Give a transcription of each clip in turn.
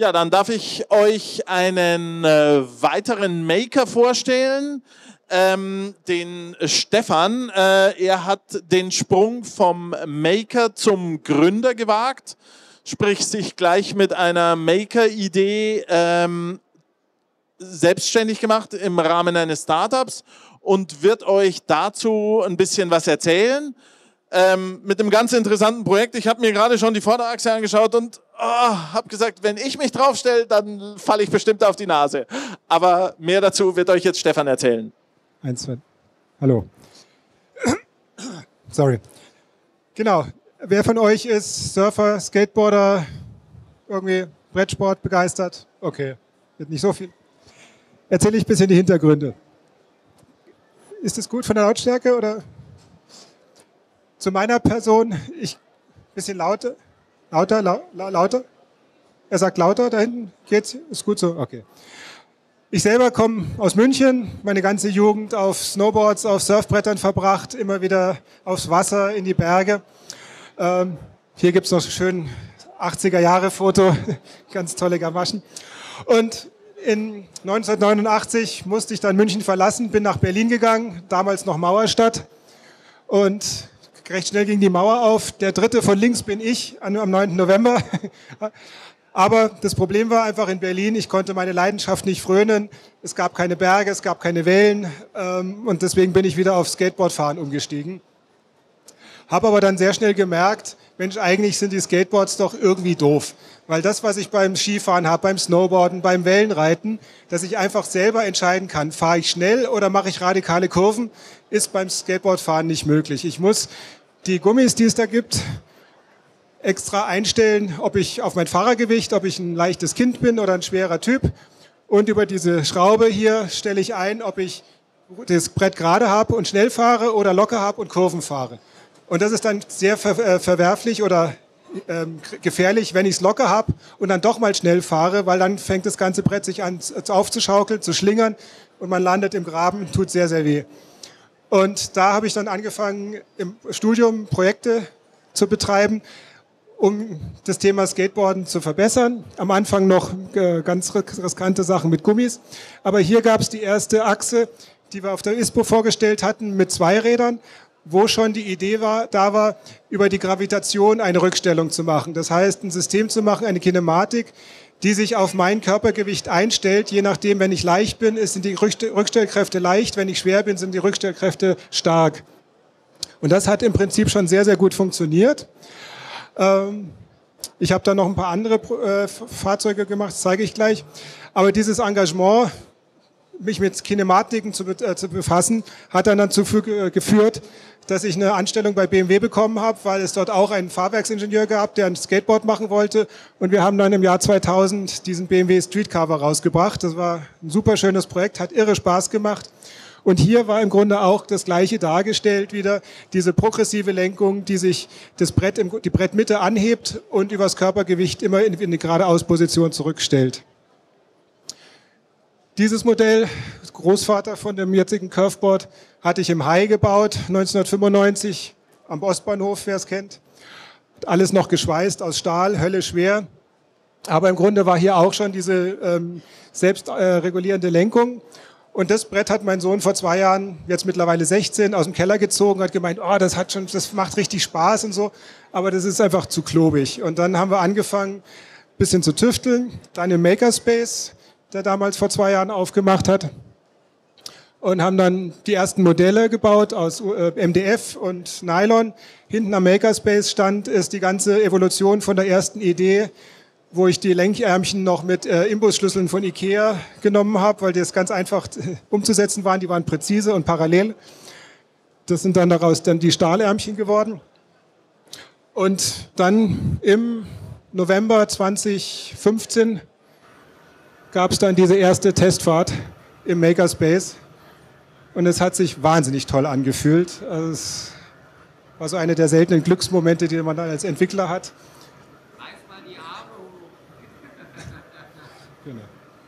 Ja, dann darf ich euch einen weiteren Maker vorstellen, den Stefan. Er hat den Sprung vom Maker zum Gründer gewagt, sprich sich gleich mit einer Maker-Idee selbstständig gemacht im Rahmen eines Startups und wird euch dazu ein bisschen was erzählen. Mit einem ganz interessanten Projekt. Ich habe mir gerade schon die Vorderachse angeschaut und habe gesagt, wenn ich mich draufstelle, dann falle ich bestimmt auf die Nase. Aber mehr dazu wird euch jetzt Stefan erzählen. Eins, zwei. Hallo. Sorry. Genau. Wer von euch ist Surfer, Skateboarder, irgendwie Brettsport begeistert? Okay, wird nicht so viel. Erzähle ich ein bisschen die Hintergründe. Ist es gut von der Lautstärke oder? Zu meiner Person, ich bisschen lauter. Lauter? Er sagt lauter, da hinten geht's, ist gut so, okay. Ich selber komme aus München, meine ganze Jugend auf Snowboards, auf Surfbrettern verbracht, immer wieder aufs Wasser, in die Berge. Hier gibt's noch schön 80er-Jahre-Foto, ganz tolle Gamaschen. Und in 1989 musste ich dann München verlassen, bin nach Berlin gegangen, damals noch Mauerstadt. Und recht schnell ging die Mauer auf. Der dritte von links bin ich am 9. November. Aber das Problem war einfach in Berlin, ich konnte meine Leidenschaft nicht frönen. Es gab keine Berge, es gab keine Wellen. Und deswegen bin ich wieder auf Skateboardfahren umgestiegen. Habe aber dann sehr schnell gemerkt, Mensch, eigentlich sind die Skateboards doch irgendwie doof. Weil das, was ich beim Skifahren habe, beim Snowboarden, beim Wellenreiten, dass ich einfach selber entscheiden kann, fahre ich schnell oder mache ich radikale Kurven, ist beim Skateboardfahren nicht möglich. Ich muss die Gummis, die es da gibt, extra einstellen, ob ich auf mein Fahrergewicht, ob ich ein leichtes Kind bin oder ein schwerer Typ. Und über diese Schraube hier stelle ich ein, ob ich das Brett gerade habe und schnell fahre oder locker habe und Kurven fahre. Und das ist dann sehr verwerflich oder gefährlich, wenn ich es locker habe und dann doch mal schnell fahre, weil dann fängt das ganze Brett sich an aufzuschaukeln, zu schlingern und man landet im Graben, tut sehr, sehr weh. Und da habe ich dann angefangen, im Studium Projekte zu betreiben, um das Thema Skateboarden zu verbessern. Am Anfang noch ganz riskante Sachen mit Gummis. Aber hier gab es die erste Achse, die wir auf der ISPO vorgestellt hatten, mit 2 Rädern, wo schon die Idee da war, über die Gravitation eine Rückstellung zu machen. Das heißt, ein System zu machen, eine Kinematik, die sich auf mein Körpergewicht einstellt. Je nachdem, wenn ich leicht bin, sind die Rückstellkräfte leicht. Wenn ich schwer bin, sind die Rückstellkräfte stark. Und das hat im Prinzip schon sehr, sehr gut funktioniert. Ich habe da noch ein paar andere Fahrzeuge gemacht, das zeige ich gleich. Aber dieses Engagement, mich mit Kinematiken zu befassen, hat dann dazu geführt, dass ich eine Anstellung bei BMW bekommen habe, weil es dort auch einen Fahrwerksingenieur gab, der ein Skateboard machen wollte. Und wir haben dann im Jahr 2000 diesen BMW Streetcarver rausgebracht. Das war ein super schönes Projekt, hat irre Spaß gemacht. Und hier war im Grunde auch das Gleiche dargestellt wieder, diese progressive Lenkung, die sich die Brettmitte anhebt und übers Körpergewicht immer in eine geradeaus-Position zurückstellt. Dieses Modell, Großvater von dem jetzigen Curveboard, hatte ich im Hai gebaut, 1995, am Ostbahnhof, wer es kennt. Alles noch geschweißt aus Stahl, höllisch schwer. Aber im Grunde war hier auch schon diese selbstregulierende Lenkung. Und das Brett hat mein Sohn vor 2 Jahren, jetzt mittlerweile 16, aus dem Keller gezogen, hat gemeint, oh, das macht richtig Spaß und so, aber das ist einfach zu klobig. Und dann haben wir angefangen, ein bisschen zu tüfteln, dann im Makerspace, der damals vor 2 Jahren aufgemacht hat, und haben dann die ersten Modelle gebaut aus MDF und Nylon. Hinten am Makerspace ist die ganze Evolution von der ersten Idee, wo ich die Lenkärmchen noch mit Imbusschlüsseln von Ikea genommen habe, weil das ganz einfach umzusetzen waren. Die waren präzise und parallel. Das sind dann daraus die Stahlärmchen geworden. Und dann im November 2015 gab es dann diese erste Testfahrt im Makerspace. Und es hat sich wahnsinnig toll angefühlt. Also es war so eine der seltenen Glücksmomente, die man dann als Entwickler hat. Genau.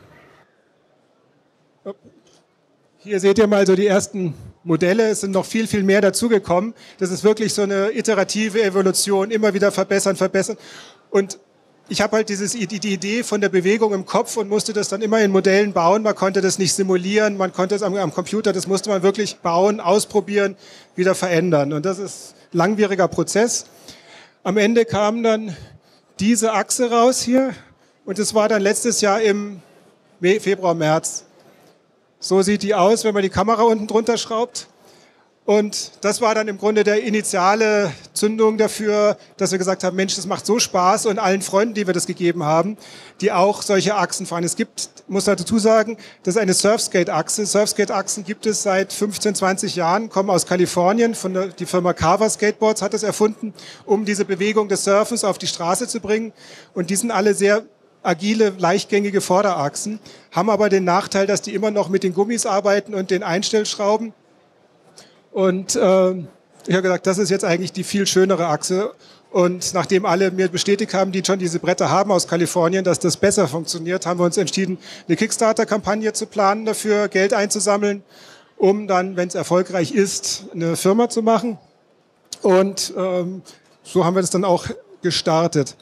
Hier seht ihr mal so die ersten Modelle. Es sind noch viel, viel mehr dazugekommen. Das ist wirklich so eine iterative Evolution, immer wieder verbessern. Und ich habe halt die Idee von der Bewegung im Kopf und musste das dann immer in Modellen bauen. Man konnte das nicht simulieren, man konnte es am Computer, das musste man wirklich bauen, ausprobieren, wieder verändern. Und das ist ein langwieriger Prozess. Am Ende kam dann diese Achse raus hier und es war dann letztes Jahr im Februar, März. So sieht die aus, wenn man die Kamera unten drunter schraubt. Und das war dann im Grunde der initiale Zündung dafür, dass wir gesagt haben, Mensch, das macht so Spaß und allen Freunden, die wir das gegeben haben, die auch solche Achsen fahren. Es gibt, muss man dazu sagen, das ist eine Surfskate-Achse. Surfskate-Achsen gibt es seit 15, 20 Jahren, kommen aus Kalifornien. Die Firma Carver Skateboards hat es erfunden, um diese Bewegung des Surfens auf die Straße zu bringen. Und die sind alle sehr agile, leichtgängige Vorderachsen, haben aber den Nachteil, dass die immer noch mit den Gummis arbeiten und den Einstellschrauben. Und ich habe gesagt, das ist jetzt eigentlich die viel schönere Achse. Und nachdem alle mir bestätigt haben, die schon diese Bretter haben aus Kalifornien, dass das besser funktioniert, haben wir uns entschieden, eine Kickstarter-Kampagne zu planen, dafür Geld einzusammeln, um dann, wenn es erfolgreich ist, eine Firma zu machen. Und so haben wir das dann auch gestartet.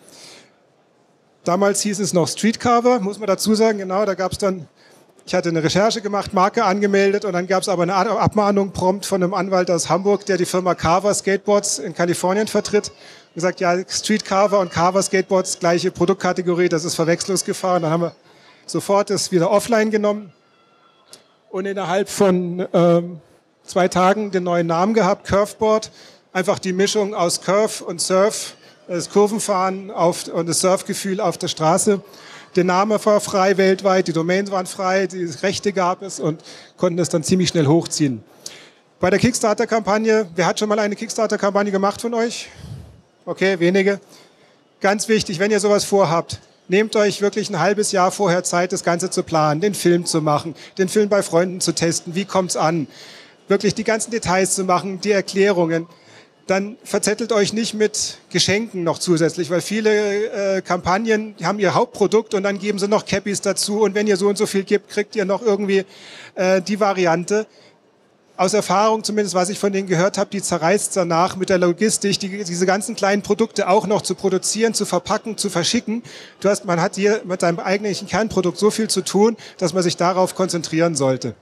Damals hieß es noch Street Carver, muss man dazu sagen, genau, da gab es dann, ich hatte eine Recherche gemacht, Marke angemeldet und dann gab es aber eine Abmahnung prompt von einem Anwalt aus Hamburg, der die Firma Carver Skateboards in Kalifornien vertritt. Und gesagt, ja, Street Carver und Carver Skateboards, gleiche Produktkategorie, das ist Verwechslungsgefahr. Und dann haben wir sofort das wieder offline genommen und innerhalb von 2 Tagen den neuen Namen gehabt, Curveboard. Einfach die Mischung aus Curve und Surf, das Kurvenfahren und das Surfgefühl auf der Straße. Der Name war frei weltweit, die Domains waren frei, die Rechte gab es und konnten das dann ziemlich schnell hochziehen. Bei der Kickstarter-Kampagne, wer hat schon mal eine Kickstarter-Kampagne gemacht von euch? Okay, wenige. Ganz wichtig, wenn ihr sowas vorhabt, nehmt euch wirklich ein halbes Jahr vorher Zeit, das Ganze zu planen, den Film zu machen, den Film bei Freunden zu testen, wie kommt's an, wirklich die ganzen Details zu machen, die Erklärungen. Dann verzettelt euch nicht mit Geschenken noch zusätzlich, weil viele Kampagnen haben ihr Hauptprodukt und dann geben sie noch Cappies dazu und wenn ihr so und so viel gibt, kriegt ihr noch irgendwie die Variante. Aus Erfahrung zumindest, was ich von denen gehört habe, die zerreißt danach mit der Logistik, diese ganzen kleinen Produkte auch noch zu produzieren, zu verpacken, zu verschicken. Man hat hier mit seinem eigentlichen Kernprodukt so viel zu tun, dass man sich darauf konzentrieren sollte.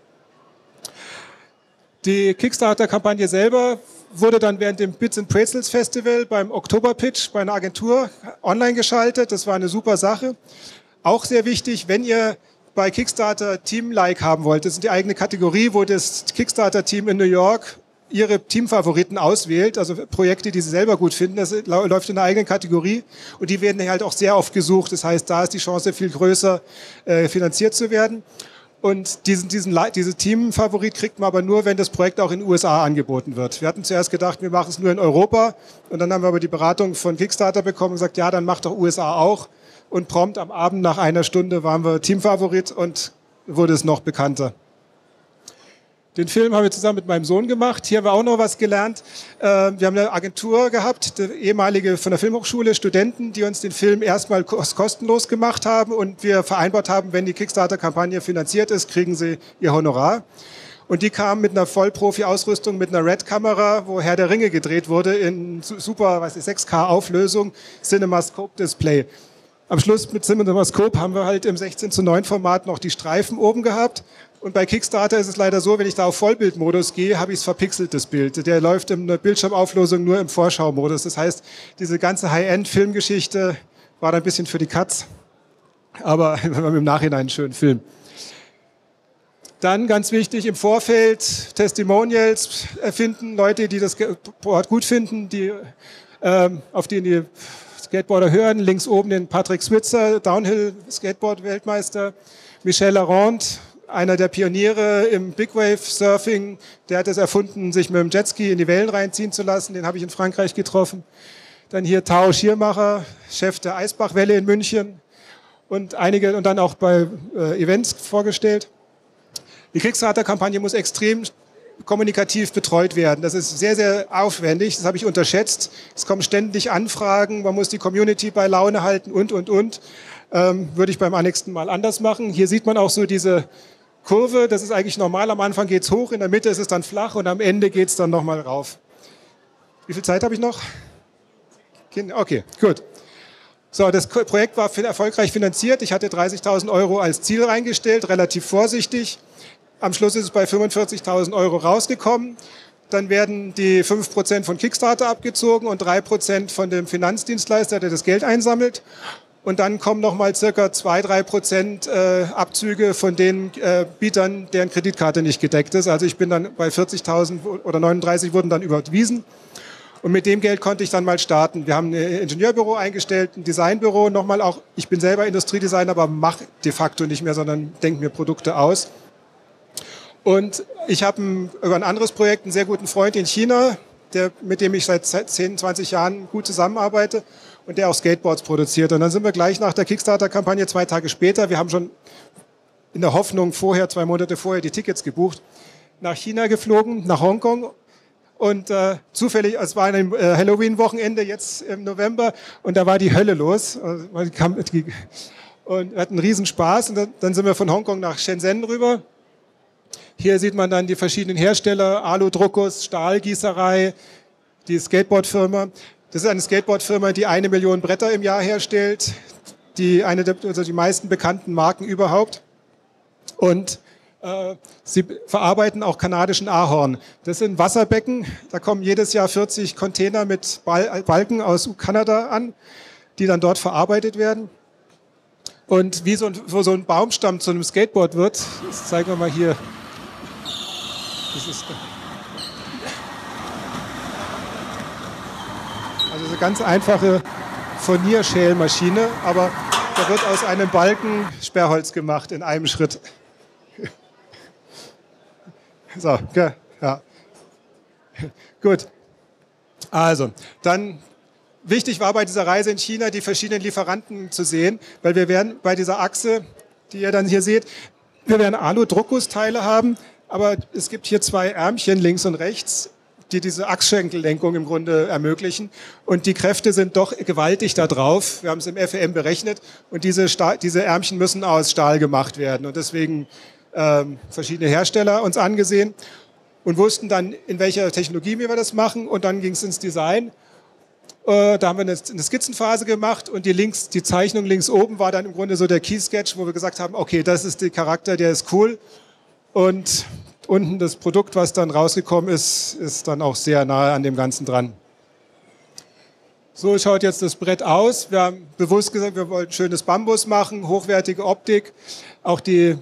Die Kickstarter-Kampagne selber wurde dann während dem Bits and Pretzels Festival beim Oktoberpitch bei einer Agentur online geschaltet. Das war eine super Sache. Auch sehr wichtig, wenn ihr bei Kickstarter Team-like haben wollt, das ist die eigene Kategorie, wo das Kickstarter-Team in New York ihre Teamfavoriten auswählt, also Projekte, die sie selber gut finden. Das läuft in einer eigenen Kategorie und die werden halt auch sehr oft gesucht. Das heißt, da ist die Chance viel größer, finanziert zu werden. Und diese Teamfavorit kriegt man aber nur, wenn das Projekt auch in den USA angeboten wird. Wir hatten zuerst gedacht, wir machen es nur in Europa. Und dann haben wir aber die Beratung von Kickstarter bekommen und gesagt, ja, dann macht doch USA auch. Und prompt am Abend nach 1 Stunde waren wir Teamfavorit und wurde es noch bekannter. Den Film haben wir zusammen mit meinem Sohn gemacht. Hier haben wir auch noch was gelernt. Wir haben eine Agentur gehabt, ehemalige von der Filmhochschule, Studenten, die uns den Film erstmal kostenlos gemacht haben und wir vereinbart haben, wenn die Kickstarter-Kampagne finanziert ist, kriegen sie ihr Honorar. Und die kamen mit einer Vollprofi-Ausrüstung, mit einer Red-Kamera, wo Herr der Ringe gedreht wurde, in super 6K-Auflösung, CinemaScope-Display. Am Schluss mit CinemaScope haben wir halt im 16:9-Format noch die Streifen oben gehabt. Und bei Kickstarter ist es leider so, wenn ich da auf Vollbildmodus gehe, habe ich es verpixelt, das Bild. Der läuft in der Bildschirmauflösung nur im Vorschau-Modus. Das heißt, diese ganze High-End-Filmgeschichte war da ein bisschen für die Katz. Aber wir haben im Nachhinein einen schönen Film. Dann ganz wichtig, im Vorfeld Testimonials erfinden, Leute, die das Board gut finden, auf die die Skateboarder hören. Links oben den Patrick Switzer, Downhill-Skateboard-Weltmeister. Michel Arand, einer der Pioniere im Big Wave Surfing, der hat es erfunden, sich mit dem Jetski in die Wellen reinziehen zu lassen. Den habe ich in Frankreich getroffen. Dann hier Tao Schiermacher, Chef der Eisbachwelle in München und dann auch bei Events vorgestellt. Die Kickstarter-Kampagne muss extrem kommunikativ betreut werden. Das ist sehr, sehr aufwendig. Das habe ich unterschätzt. Es kommen ständig Anfragen. Man muss die Community bei Laune halten und. Würde ich beim nächsten Mal anders machen. Hier sieht man auch so diese Kurve. Das ist eigentlich normal. Am Anfang geht es hoch, in der Mitte ist es dann flach und am Ende geht es dann nochmal rauf. Wie viel Zeit habe ich noch? Okay, gut. So, das Projekt war erfolgreich finanziert. Ich hatte 30.000 € als Ziel reingestellt, relativ vorsichtig. Am Schluss ist es bei 45.000 € rausgekommen. Dann werden die 5% von Kickstarter abgezogen und 3% von dem Finanzdienstleister, der das Geld einsammelt. Und dann kommen nochmal circa 2-3% Abzüge von den Bietern, deren Kreditkarte nicht gedeckt ist. Also ich bin dann bei 40.000 oder 39 wurden dann überwiesen. Und mit dem Geld konnte ich dann mal starten. Wir haben ein Ingenieurbüro eingestellt, ein Designbüro. Nochmal auch, ich bin selber Industriedesigner, aber mache de facto nicht mehr, sondern denke mir Produkte aus. Und ich habe über ein anderes Projekt einen sehr guten Freund in China, mit dem ich seit 10, 20 Jahren gut zusammenarbeite und der auch Skateboards produziert. Und dann sind wir gleich nach der Kickstarter-Kampagne 2 Tage später, wir haben schon in der Hoffnung 2 Monate vorher die Tickets gebucht, nach China geflogen, nach Hongkong. Und zufällig, es war ein Halloween-Wochenende jetzt im November und da war die Hölle los. Und wir hatten einen riesen Spaß. Und dann sind wir von Hongkong nach Shenzhen rüber. Hier sieht man dann die verschiedenen Hersteller, Alu-Druckus, Stahlgießerei, die Skateboardfirma. Das ist eine Skateboardfirma, die 1 Million Bretter im Jahr herstellt, die meisten bekannten Marken überhaupt. Und sie verarbeiten auch kanadischen Ahorn. Das sind Wasserbecken, da kommen jedes Jahr 40 Container mit Balken aus Kanada an, die dann dort verarbeitet werden. Und wie so ein Baumstamm zu einem Skateboard wird, das zeigen wir mal hier. Das ist also eine ganz einfache Furnierschälmaschine, aber da wird aus einem Balken Sperrholz gemacht in einem Schritt. So, ja. Gut. Also, dann wichtig war bei dieser Reise in China, die verschiedenen Lieferanten zu sehen, weil wir werden bei dieser Achse, die ihr dann hier seht, wir werden Alu-Druckgusteile haben, aber es gibt hier 2 Ärmchen links und rechts, die diese Achsschenkellenkung im Grunde ermöglichen. Und die Kräfte sind doch gewaltig da drauf. Wir haben es im FEM berechnet. Und diese Ärmchen müssen aus Stahl gemacht werden. Und deswegen verschiedene Hersteller uns angesehen und wussten dann, in welcher Technologie wir das machen. Und dann ging es ins Design. Da haben wir eine Skizzenphase gemacht und die Zeichnung links oben war dann im Grunde so der Key-Sketch, wo wir gesagt haben, okay, das ist der Charakter, der ist cool. Und unten das Produkt, was dann rausgekommen ist, ist dann auch sehr nahe an dem Ganzen dran. So schaut jetzt das Brett aus. Wir haben bewusst gesagt, wir wollten schönes Bambus machen, hochwertige Optik, auch die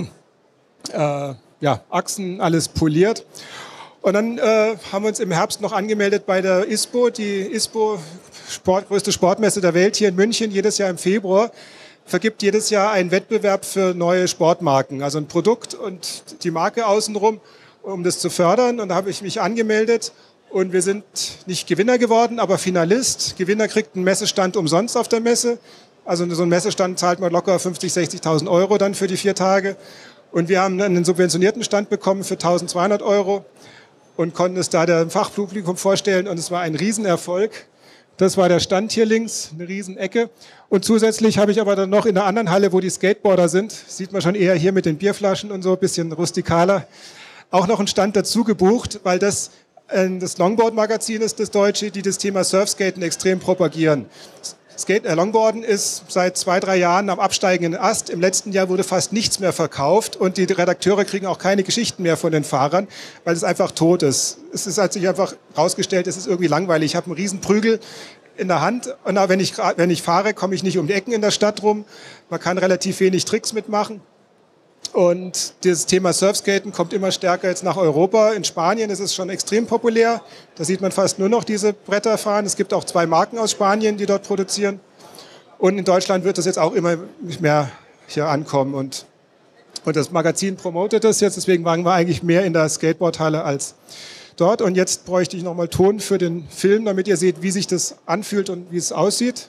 Achsen, alles poliert. Und dann haben wir uns im Herbst noch angemeldet bei der ISPO, die ISPO, größte Sportmesse der Welt hier in München, jedes Jahr im Februar. Vergibt jedes Jahr einen Wettbewerb für neue Sportmarken, also ein Produkt und die Marke außenrum, um das zu fördern. Und da habe ich mich angemeldet und wir sind nicht Gewinner geworden, aber Finalist. Gewinner kriegt einen Messestand umsonst auf der Messe. Also so einen Messestand zahlt man locker 50.000, 60.000 € dann für die 4 Tage. Und wir haben einen subventionierten Stand bekommen für 1.200 € und konnten es da dem Fachpublikum vorstellen und es war ein Riesenerfolg. Das war der Stand hier links, eine Riesenecke. Und zusätzlich habe ich aber dann noch in der anderen Halle, wo die Skateboarder sind, sieht man schon eher hier mit den Bierflaschen und so, ein bisschen rustikaler, auch noch einen Stand dazu gebucht, weil das Longboard-Magazin ist, das Deutsche, die das Thema Surfskaten extrem propagieren. Longboarden ist seit 2, 3 Jahren am absteigenden Ast. Im letzten Jahr wurde fast nichts mehr verkauft und die Redakteure kriegen auch keine Geschichten mehr von den Fahrern, weil es einfach tot ist. Hat sich einfach herausgestellt, es ist irgendwie langweilig. Ich habe einen riesen Prügel in der Hand und wenn ich fahre, komme ich nicht um die Ecken in der Stadt rum. Man kann relativ wenig Tricks mitmachen. Und dieses Thema Surfskaten kommt immer stärker jetzt nach Europa. In Spanien ist es schon extrem populär. Da sieht man fast nur noch diese Bretter fahren. Es gibt auch 2 Marken aus Spanien, die dort produzieren. Und in Deutschland wird das jetzt auch immer mehr hier ankommen. Und das Magazin promotet das jetzt. Deswegen waren wir eigentlich mehr in der Skateboardhalle als dort. Und jetzt bräuchte ich nochmal Ton für den Film, damit ihr seht, wie sich das anfühlt und wie es aussieht.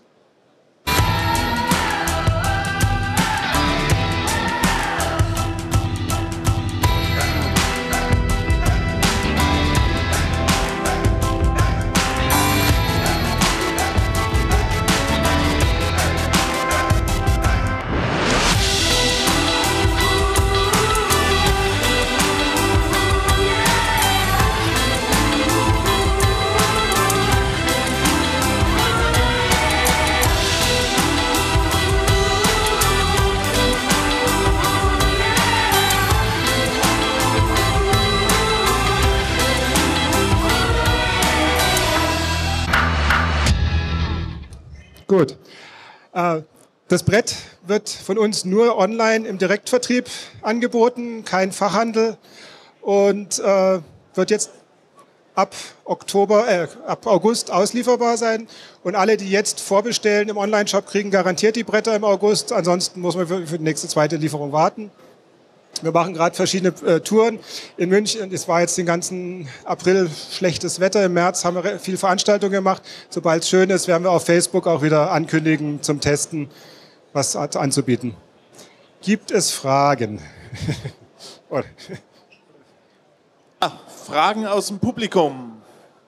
Gut. Das Brett wird von uns nur online im Direktvertrieb angeboten, kein Fachhandel und wird jetzt ab August auslieferbar sein. Und alle, die jetzt vorbestellen im Onlineshop, kriegen garantiert die Bretter im August. Ansonsten muss man für die nächste, zweite Lieferung warten. Wir machen gerade verschiedene Touren in München. Es war jetzt den ganzen April schlechtes Wetter. Im März haben wir viel Veranstaltungen gemacht. Sobald es schön ist, werden wir auf Facebook auch wieder ankündigen zum Testen, was anzubieten. Gibt es Fragen? Fragen aus dem Publikum.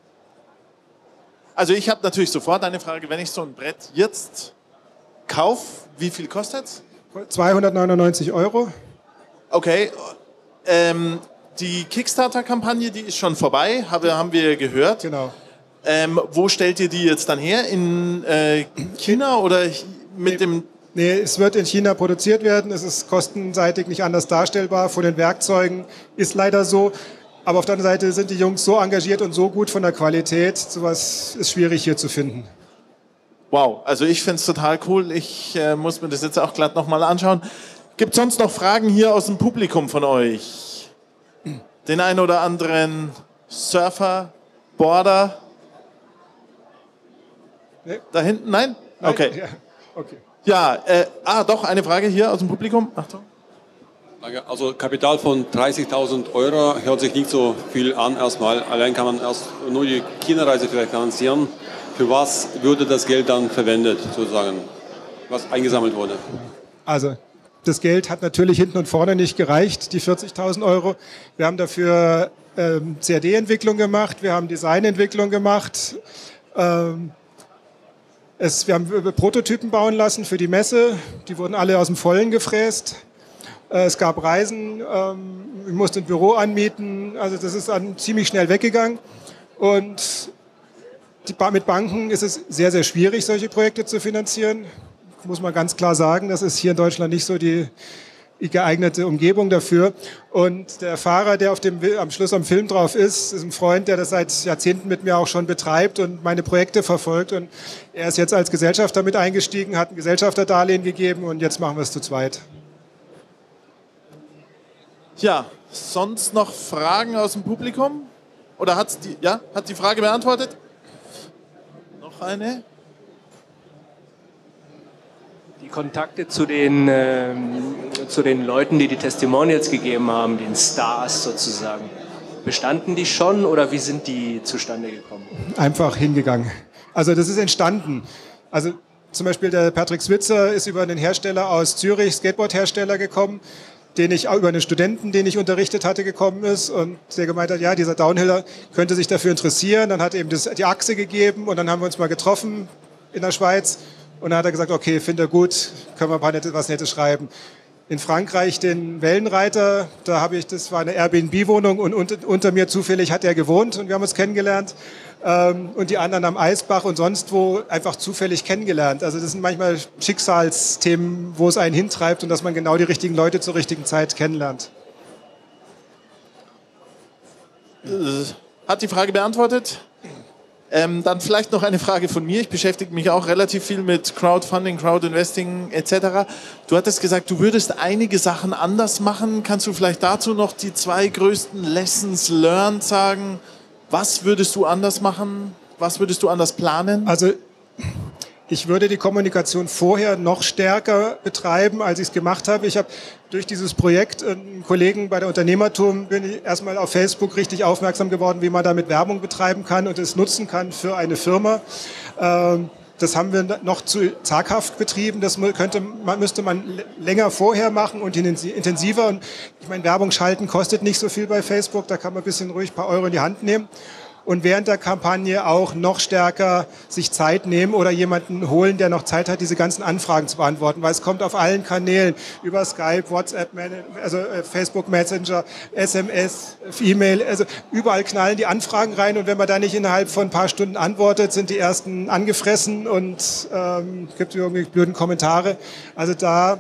Also ich habe natürlich sofort eine Frage, wenn ich so ein Brett jetzt kaufe, wie viel kostet es? 299 €. Okay, die Kickstarter-Kampagne, die ist schon vorbei, haben wir gehört. Genau. Wo stellt ihr die jetzt dann her? In China oder mit dem... Nee, es wird in China produziert werden. Es ist kostenseitig nicht anders darstellbar. Von den Werkzeugen ist leider so. Aber auf der anderen Seite sind die Jungs so engagiert und so gut von der Qualität. Sowas ist schwierig hier zu finden. Wow, also ich finde es total cool. Ich muss mir das jetzt auch glatt nochmal anschauen. Gibt es sonst noch Fragen hier aus dem Publikum von euch? Den einen oder anderen Surfer, Boarder? Nee. Da hinten? Nein? Okay. Ja, okay. Ja, doch, eine Frage hier aus dem Publikum. Achtung. Also Kapital von 30.000 € hört sich nicht so viel an erstmal. Allein kann man erst nur die China-Reise vielleicht finanzieren. Für was würde das Geld dann verwendet, sozusagen, was eingesammelt wurde? Also das Geld hat natürlich hinten und vorne nicht gereicht, die 40.000 €. Wir haben dafür CAD-Entwicklung gemacht, wir haben Designentwicklung gemacht. Wir haben Prototypen bauen lassen für die Messe. Die wurden alle aus dem Vollen gefräst. Es gab Reisen, ich musste ein Büro anmieten. Also das ist dann ziemlich schnell weggegangen. Und mit Banken ist es sehr, sehr schwierig, solche Projekte zu finanzieren. Muss man ganz klar sagen, das ist hier in Deutschland nicht so die geeignete Umgebung dafür. Und der Fahrer, der am Schluss am Film drauf ist ein Freund, der das seit Jahrzehnten mit mir auch schon betreibt und meine Projekte verfolgt. Und er ist jetzt als Gesellschafter mit eingestiegen, hat ein Gesellschafterdarlehen gegeben und jetzt machen wir es zu zweit. Ja, sonst noch Fragen aus dem Publikum? Oder hat die Frage beantwortet? Noch eine? Die Kontakte zu den Leuten, die die Testimonials gegeben haben, den Stars sozusagen, bestanden die schon oder wie sind die zustande gekommen? Einfach hingegangen. Also das ist entstanden. Also zum Beispiel der Patrick Switzer ist über einen Hersteller aus Zürich, Skateboard-Hersteller gekommen, über einen Studenten, den ich unterrichtet hatte, gekommen ist und der gemeint hat, ja, dieser Downhiller könnte sich dafür interessieren. Dann hat er eben die Achse gegeben und dann haben wir uns mal getroffen in der Schweiz und dann hat er gesagt, okay, finde er gut, können wir was Nettes schreiben. In Frankreich den Wellenreiter, das war eine Airbnb-Wohnung und unter mir zufällig hat er gewohnt und wir haben uns kennengelernt. Und die anderen am Eisbach und sonst wo einfach zufällig kennengelernt. Also das sind manchmal Schicksalsthemen, wo es einen hintreibt und dass man genau die richtigen Leute zur richtigen Zeit kennenlernt. Hat die Frage beantwortet? Dann vielleicht noch eine Frage von mir. Ich beschäftige mich auch relativ viel mit Crowdfunding, Crowdinvesting etc. Du hattest gesagt, du würdest einige Sachen anders machen. Kannst du vielleicht dazu noch die 2 größten Lessons learned sagen? Was würdest du anders machen? Was würdest du anders planen? Also ich würde die Kommunikation vorher noch stärker betreiben, als ich es gemacht habe. Ich habe durch dieses Projekt einen Kollegen bei der Unternehmertum bin ich erstmal auf Facebook richtig aufmerksam geworden, wie man damit Werbung betreiben kann und es nutzen kann für eine Firma. Das haben wir noch zu zaghaft betrieben. Das müsste man länger vorher machen und intensiver. Und ich meine, Werbung schalten kostet nicht so viel bei Facebook. Da kann man ruhig ein paar Euro in die Hand nehmen. Und während der Kampagne auch noch stärker sich Zeit nehmen oder jemanden holen, der noch Zeit hat, diese ganzen Anfragen zu beantworten. Weil es kommt auf allen Kanälen, über Skype, WhatsApp, also Facebook Messenger, SMS, E-Mail, also überall knallen die Anfragen rein. Und wenn man da nicht innerhalb von ein paar Stunden antwortet, sind die ersten angefressen und gibt irgendwie blöden Kommentare. Also da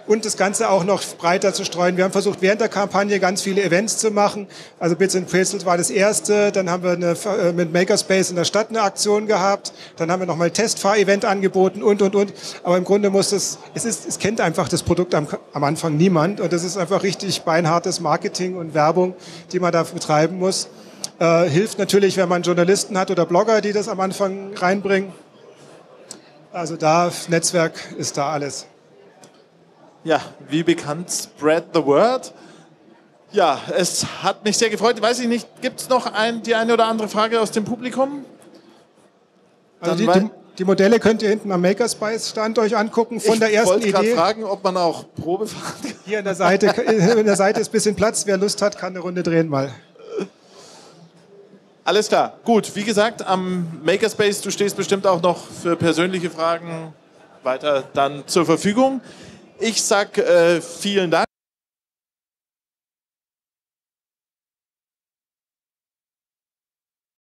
und das Ganze auch noch breiter zu streuen. Wir haben versucht, während der Kampagne ganz viele Events zu machen. Also Bits and Pretzels war das erste, dann haben wir mit Makerspace in der Stadt eine Aktion gehabt, dann haben wir nochmal ein Testfahr-Event angeboten und. Aber im Grunde muss es kennt einfach das Produkt am Anfang niemand und das ist einfach richtig beinhartes Marketing und Werbung, die man da betreiben muss. Hilft natürlich, wenn man Journalisten hat oder Blogger, die das am Anfang reinbringen. Also da, Netzwerk ist da alles. Ja, wie bekannt, spread the word. Ja, es hat mich sehr gefreut. Weiß ich nicht, gibt es noch die eine oder andere Frage aus dem Publikum? Also die Modelle könnt ihr hinten am Makerspace-Stand euch angucken von der ersten Idee. Ich wollte gerade fragen, ob man auch Probe fahren kann. Hier an der Seite ist ein bisschen Platz. Wer Lust hat, kann eine Runde drehen mal. Alles klar, gut. Wie gesagt, am Makerspace, du stehst bestimmt auch noch für persönliche Fragen weiter dann zur Verfügung. Ich sage vielen Dank.